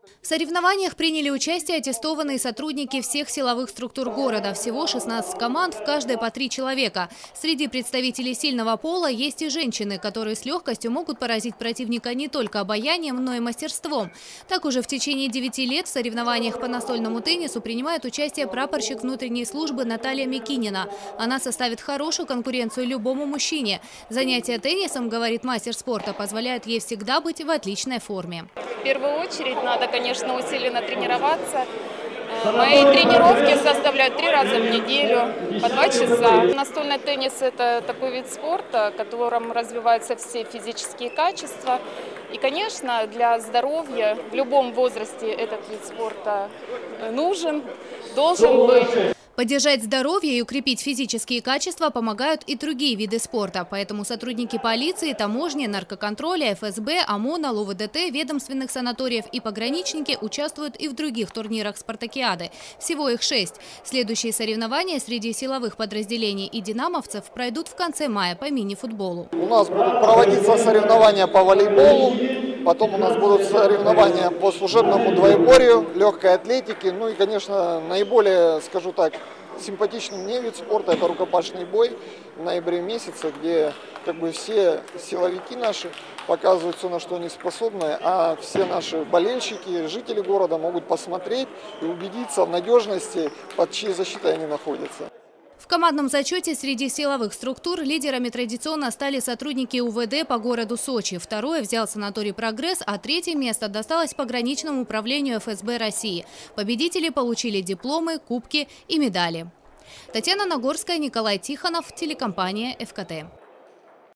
В соревнованиях приняли участие аттестованные сотрудники всех силовых структур города. Всего 16 команд, в каждой по 3 человека. Среди представителей сильного пола есть и женщины, которые с легкостью могут поразить противника не только обаянием, но и мастерством. Так уже в течение 9 лет в соревнованиях по настольному теннису принимает участие прапорщик внутренней службы Наталья Микинина. Она составит хорошую конкуренцию любому мужчине. Занятия теннисом, говорит мастер спорта, позволяют ей всегда быть в отличной форме. В первую очередь надо, конечно, усиленно тренироваться. Мои тренировки составляют 3 раза в неделю, по 2 часа. Настольный теннис – это такой вид спорта, в котором развиваются все физические качества. И, конечно, для здоровья в любом возрасте этот вид спорта нужен, должен быть. Поддержать здоровье и укрепить физические качества помогают и другие виды спорта. Поэтому сотрудники полиции, таможни, наркоконтроля, ФСБ, ОМОНа, ЛУВДТ, ведомственных санаториев и пограничники участвуют и в других турнирах спартакиады. Всего их 6. Следующие соревнования среди силовых подразделений и динамовцев пройдут в конце мая по мини-футболу. У нас будут проводиться соревнования по волейболу. Потом у нас будут соревнования по служебному двоеборью, легкой атлетике. Ну и, конечно, наиболее, скажу так, симпатичный мне вид спорта – это рукопашный бой в ноябре месяце, где все силовики наши показывают все, на что они способны, а все наши болельщики, жители города могут посмотреть и убедиться в надежности, под чьей защитой они находятся. В командном зачете среди силовых структур лидерами традиционно стали сотрудники УВД по городу Сочи. Второе взял санаторий «Прогресс», а третье место досталось пограничному управлению ФСБ России. Победители получили дипломы, кубки и медали. Татьяна Нагорская, Николай Тихонов, телекомпания ФКТ.